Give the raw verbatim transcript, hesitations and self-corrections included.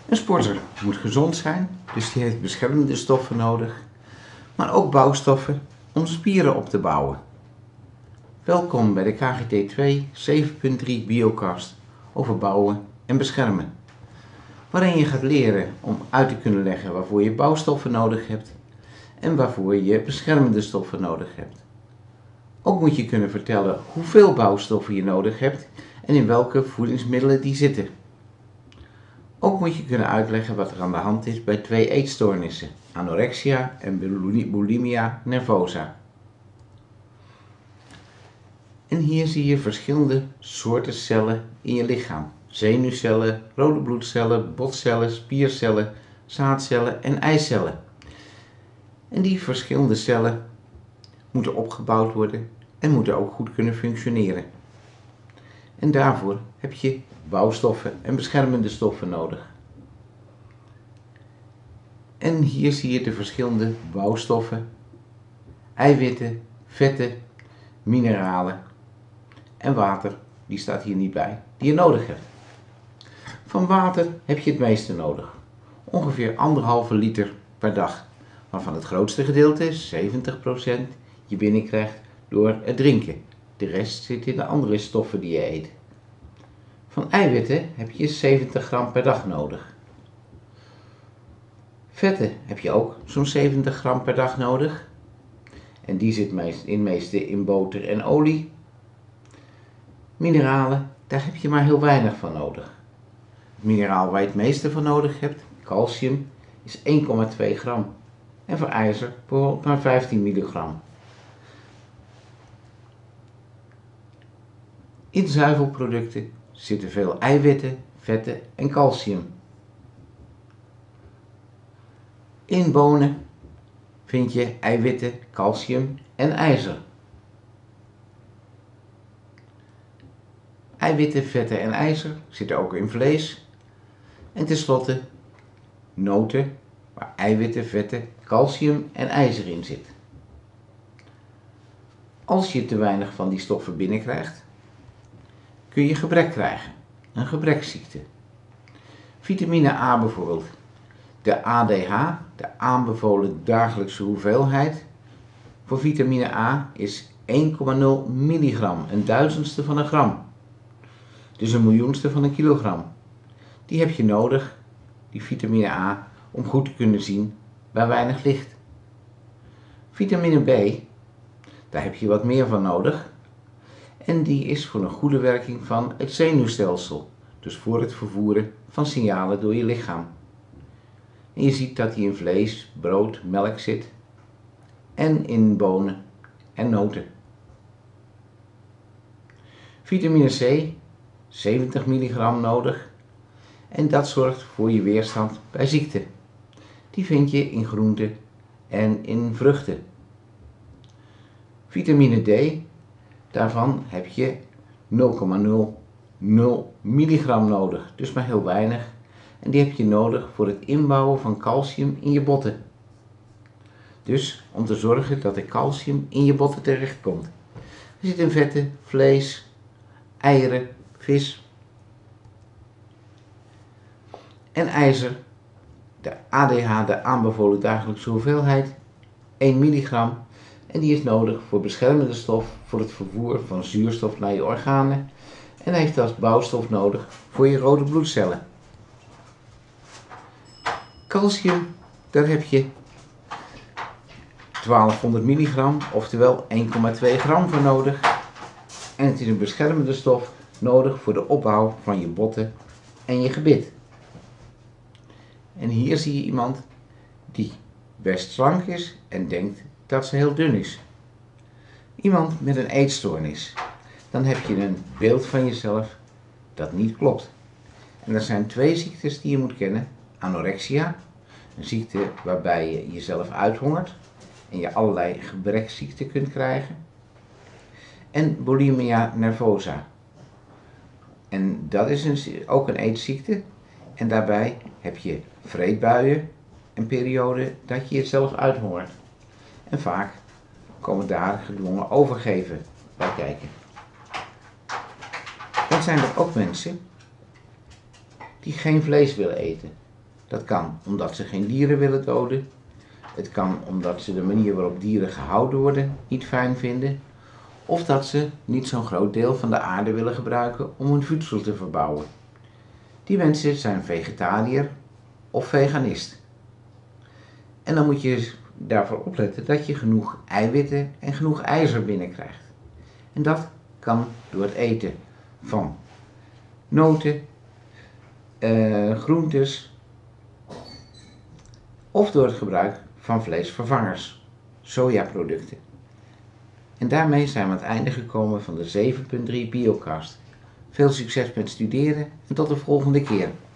Een sporter moet gezond zijn, dus die heeft beschermende stoffen nodig, maar ook bouwstoffen om spieren op te bouwen. Welkom bij de K G T twee zeven punt drie Biocast over bouwen en beschermen, waarin je gaat leren om uit te kunnen leggen waarvoor je bouwstoffen nodig hebt en waarvoor je beschermende stoffen nodig hebt. Ook moet je kunnen vertellen hoeveel bouwstoffen je nodig hebt en in welke voedingsmiddelen die zitten. Ook moet je kunnen uitleggen wat er aan de hand is bij twee eetstoornissen, anorexia en bulimia nervosa. En hier zie je verschillende soorten cellen in je lichaam. Zenuwcellen, rode bloedcellen, botcellen, spiercellen, zaadcellen en eicellen. En die verschillende cellen moeten opgebouwd worden en moeten ook goed kunnen functioneren. En daarvoor heb je bouwstoffen en beschermende stoffen nodig. En hier zie je de verschillende bouwstoffen, eiwitten, vetten, mineralen en water, die staat hier niet bij, die je nodig hebt. Van water heb je het meeste nodig, ongeveer anderhalve liter per dag, waarvan het grootste gedeelte, zeventig procent, je binnenkrijgt door het drinken. De rest zit in de andere stoffen die je eet. Van eiwitten heb je zeventig gram per dag nodig. Vetten heb je ook zo'n zeventig gram per dag nodig. En die zit meest, in meeste in boter en olie. Mineralen, daar heb je maar heel weinig van nodig. Het mineraal waar je het meeste van nodig hebt, calcium, is één komma twee gram. En voor ijzer bijvoorbeeld maar vijftien milligram. In zuivelproducten zitten veel eiwitten, vetten en calcium. In bonen vind je eiwitten, calcium en ijzer. Eiwitten, vetten en ijzer zitten ook in vlees. En tenslotte noten waar eiwitten, vetten, calcium en ijzer in zit. Als je te weinig van die stoffen binnenkrijgt, kun je gebrek krijgen, een gebreksziekte. Vitamine A bijvoorbeeld. De A D H, de aanbevolen dagelijkse hoeveelheid voor vitamine A is één komma nul milligram, een duizendste van een gram. Dus een miljoenste van een kilogram. Die heb je nodig, die vitamine A, om goed te kunnen zien bij weinig licht. Vitamine B, daar heb je wat meer van nodig. En die is voor een goede werking van het zenuwstelsel, dus voor het vervoeren van signalen door je lichaam. En je ziet dat die in vlees, brood, melk zit en in bonen en noten. Vitamine C, zeventig milligram nodig en dat zorgt voor je weerstand bij ziekte. Die vind je in groenten en in vruchten. Vitamine D, daarvan heb je nul komma nul nul milligram nodig, dus maar heel weinig. En die heb je nodig voor het inbouwen van calcium in je botten. Dus om te zorgen dat er calcium in je botten terechtkomt. Er zit in vetten, vlees, eieren, vis. En ijzer, de A D H, de aanbevolen dagelijkse hoeveelheid, één milligram. En die is nodig voor beschermende stof voor het vervoer van zuurstof naar je organen. En heeft als bouwstof nodig voor je rode bloedcellen. Calcium, daar heb je twaalfhonderd milligram, oftewel één komma twee gram voor nodig. En het is een beschermende stof nodig voor de opbouw van je botten en je gebit. En hier zie je iemand die best slank is en denkt dat ze heel dun is. Iemand met een eetstoornis. Dan heb je een beeld van jezelf dat niet klopt. En er zijn twee ziektes die je moet kennen. Anorexia, een ziekte waarbij je jezelf uithongert en je allerlei gebreksziekten kunt krijgen. En bulimia nervosa. En dat is een, ook een eetziekte. En daarbij heb je vreedbuien, een periode dat je jezelf uithongert. En vaak komen daar gedwongen overgeven bij kijken. Dan zijn er ook mensen die geen vlees willen eten. Dat kan omdat ze geen dieren willen doden. Het kan omdat ze de manier waarop dieren gehouden worden niet fijn vinden. Of dat ze niet zo'n groot deel van de aarde willen gebruiken om hun voedsel te verbouwen. Die mensen zijn vegetariër of veganist. En dan moet je daarvoor opletten dat je genoeg eiwitten en genoeg ijzer binnenkrijgt. En dat kan door het eten van noten, uh, groentes of door het gebruik van vleesvervangers, sojaproducten. En daarmee zijn we aan het einde gekomen van de zeven punt drie Biocast. Veel succes met studeren en tot de volgende keer.